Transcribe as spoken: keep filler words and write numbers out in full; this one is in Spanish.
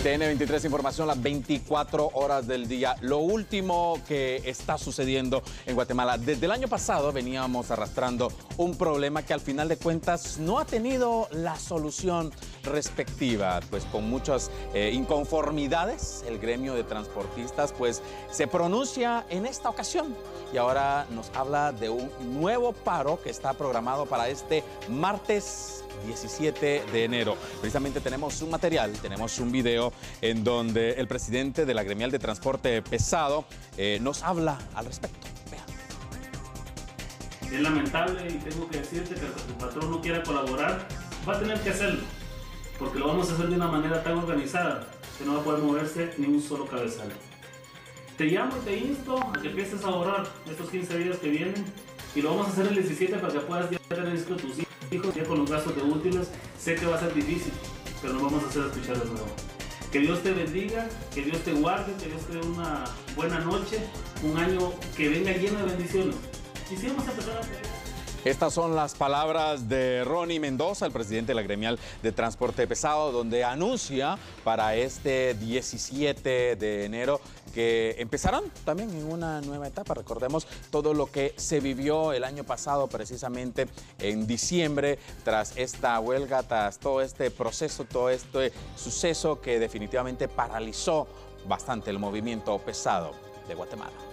T N veintitrés, información las veinticuatro horas del día. Lo último que está sucediendo en Guatemala. Desde el año pasado veníamos arrastrando un problema que al final de cuentas no ha tenido la solución respectiva. Pues con muchas eh, inconformidades, el gremio de transportistas pues se pronuncia en esta ocasión. Y ahora nos habla de un nuevo paro que está programado para este martes diecisiete de enero. Precisamente tenemos un material, tenemos un video en donde el presidente de la gremial de transporte pesado eh, nos habla al respecto. Vean. Es lamentable y tengo que decirte que si tu patrón no quiera colaborar, va a tener que hacerlo, porque lo vamos a hacer de una manera tan organizada que no va a poder moverse ni un solo cabezal. Te llamo y te insto a que empieces a ahorrar estos quince días que vienen y lo vamos a hacer el diecisiete para que puedas ya tener listo tus hijos ya con los gastos de útiles. Sé que va a ser difícil, pero lo vamos a hacer escuchar de nuevo. Que Dios te bendiga, que Dios te guarde, que Dios te dé una buena noche, un año que venga lleno de bendiciones. Y si vamos a empezar a pelear. Estas son las palabras de Ronnie Mendoza, el presidente de la gremial de transporte pesado, donde anuncia para este diecisiete de enero que empezarán también en una nueva etapa. Recordemos todo lo que se vivió el año pasado, precisamente en diciembre, tras esta huelga, tras todo este proceso, todo este suceso que definitivamente paralizó bastante el movimiento pesado de Guatemala.